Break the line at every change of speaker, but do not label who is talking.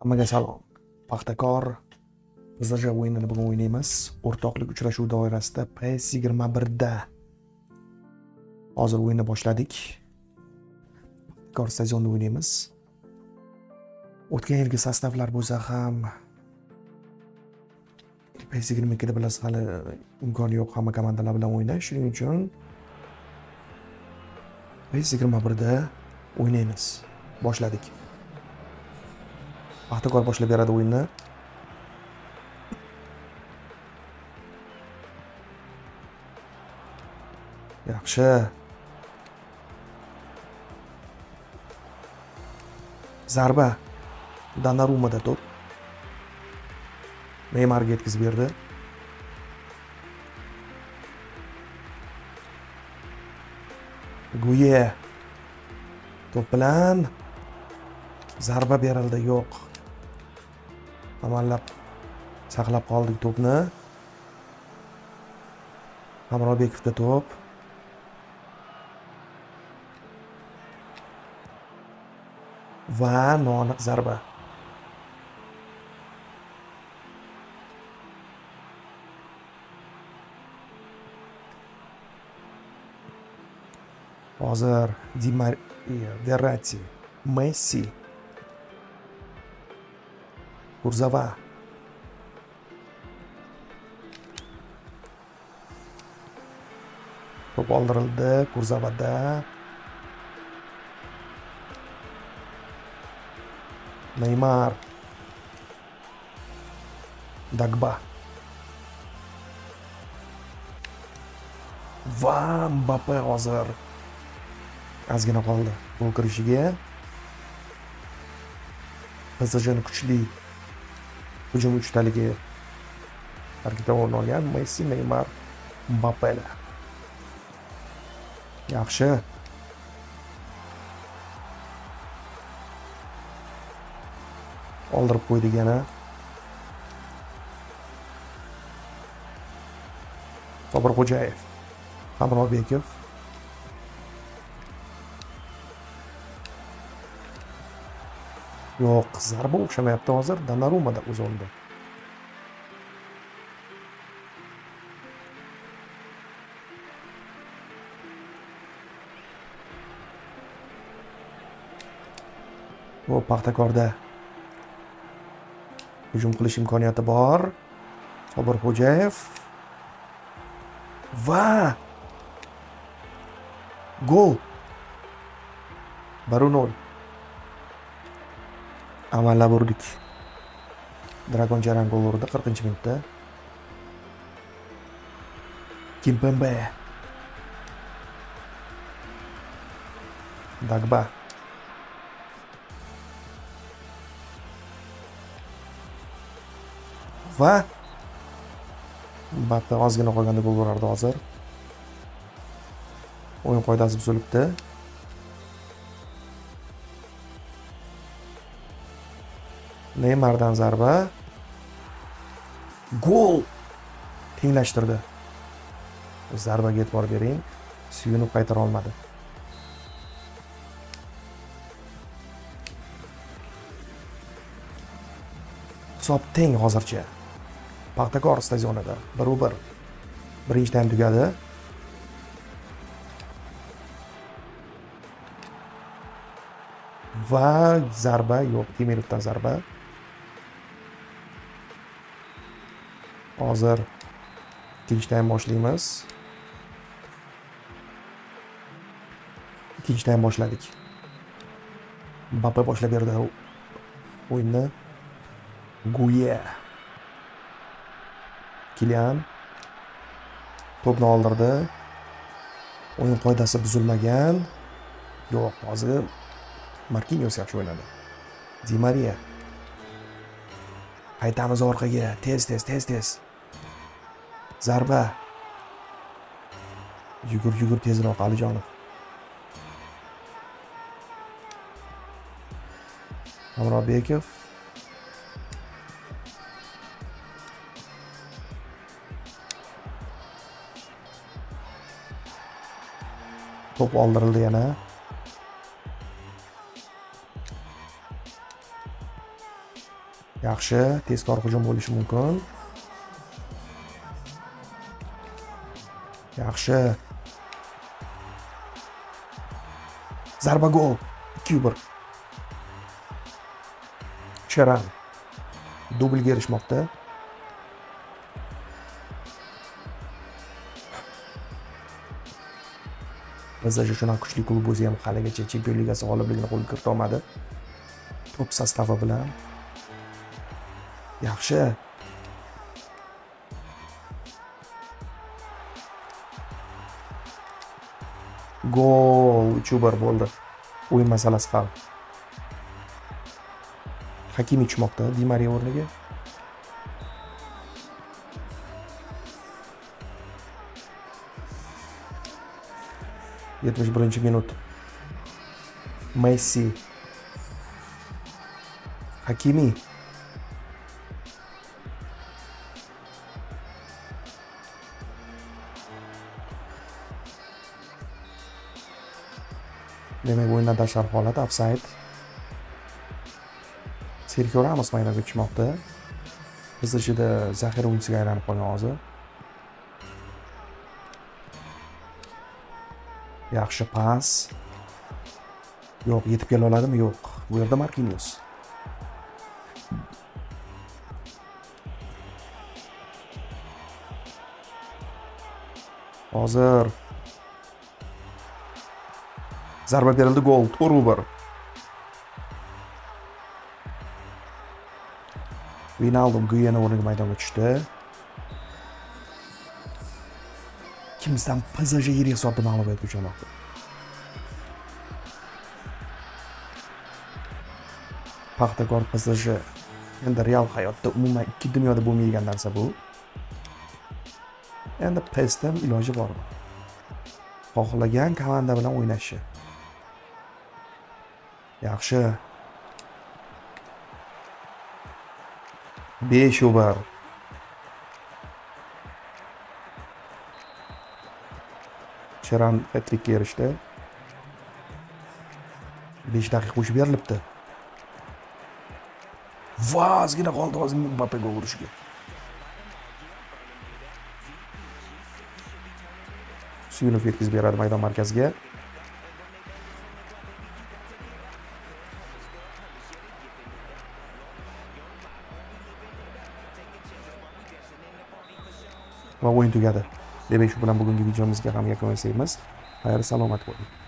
Hammaga salom. Paxtakor PSJ o'yinini bugun o'ynaymiz. O'rtoqlik uchrashuv doirasida PES-21 da. Hozir o'yinni boshladik. Paxtakor stadionida o'ynaymiz. O'tgan yilgi sostavlar bo'lsa ham PES-22 da bilasiz hali imkoni yo'q hamma komandalar bilan o'ynash. Shuning uchun PES-21 da o'ynaymiz. Boshladik. Paxtakor boshlab beradi o'yinni. Yaxshi. Zarba Donnarumada to'p. Neymarga yetkazib berdi. Guye to'p bilan zarba berildi, yo'q. Amallab saqlab qoldik to'pni. Amrobekovda to'p. Va noaniq zarba. Hozir Di Maria, Verratti, Messi, Kurzawa. To'p oldirildi Kurzawada. Neymar, Dagba va Mbappe hozir ozgina qoldi gol kirishiga. PSJning kuchli hujum uchtaligi tarkibda o'rin olgan Messi, Neymar, Mbappe. Yaxshi. Oldirib qo'ydik yana. Sobirxo'jayev, Hamrobekov. Yo'q, zarba o'xshamayapti hozir. Donnarumada o'z o'rnida. Bu Paxtakorda hujum qilish imkoniyati bor. Sobirxo'jayev va gol. 1-0. Amallab urdik. Dragon Jaran gol urdi 40-minutda. Kimpembe. Dagba. Va Mbappe ozgina qolganda gol urardi hozir. O'yin qoidasi buzilibdi. Neymardan zarba. Gol! Tenglashtirdi. Zarbaga e'tibor bering. Suyunib qaytara olmadi. Hisob teng hozircha. Paxtakor stadionida 1-1. Birinchi taym tugadi. Va zarba yo'q, Temirovdan zarba. Hozir ikkinchi taym boshlaymiz. Ikkinchi taym boshladik. Mbappe boshlab berdi o'yinni. Guye. Kylian to'pni oldirdi. O'yin qoidasi buzilmagan. Yo'q, hozir Marquinhos yaxshi o'ynadi. Di Maria. Qaytamiz orqaga. Tez. Zarba. Yugur tezroq Alijonov. Amrobekov. To'p oldirildi yana. Yaxshi, tezkor hujum bo'lishi mumkin. Yaxshi. Zarba gol. 2-1. Cheran dublga erishmoqda. PSG shunday kuchli klub bo'lsa ham haligacha Chempionlar Ligasi g'olibligini qo'lga kirita olmadi. Top sostavi bilan. Yaxshi. Gol 3-1 bo'ldi. O'yin masalasi hal. Hakimi tushmoqda Di Maria o'rniga. Birinchi minut. Messi. Hakimi. Demak, o'yindan tashqari holat, ofsayd. Sergio Ramos maydonga tushmoqda. PSJda zaxira o'yinchisiga aylanib qolgan hozir. Yaxshi pas. Yo'q, yetib kela oladimi? Yo'q. Bu yerda Marquinhos. Hozir zarba berildi, gol. 4-1. Ronaldo Guyana o'rniga maydonga tushdi. Kimsan PSG yirik hisobda mag'lubiyatga uchramoqda. Paxtakor PSG endi real hayotda umuman ikki dunyoda bo'lmaydigan narsa bu. Endi PESda iloji bormi? Xohlagan komanda bilan o'ynashi. Yaxshi. 5-1. Cheran hat-trikka erishdi. 5 daqiqa qo'shib berilibdi. Vazgina qoldi hozir Mbappega urishga. Suyunov yetkazib beradi maydon markaziga. Va o'yin tugadi. Demak, shu bilan bugungi videomizga ham yakun yasaymiz. Xayr, salomat bo'ling.